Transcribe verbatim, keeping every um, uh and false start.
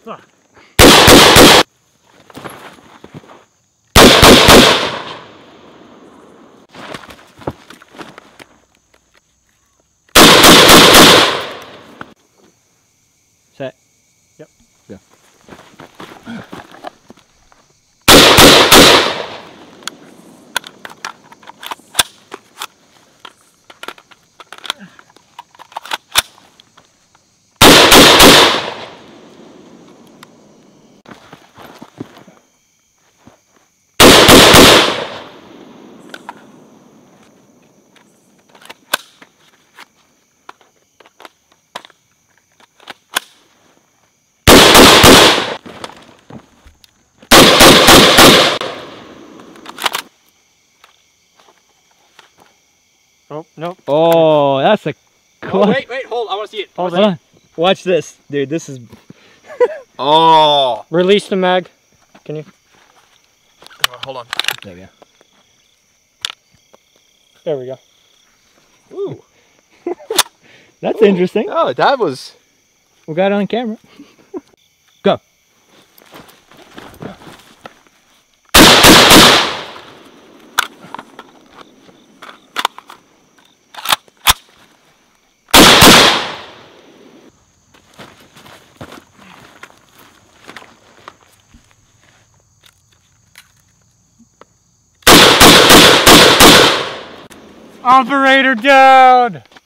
Fuck. Set. Yep. Go. Oh, nope. Oh, that's a Oh, wait, wait, hold. I want to see it. Hold Hold it. on. Watch this, dude. This is. Oh. Release the mag. Can you? Oh, hold on. There we go. There we go. Ooh. That's Ooh. interesting. Oh, that was. We got it on camera. Go. Operator down!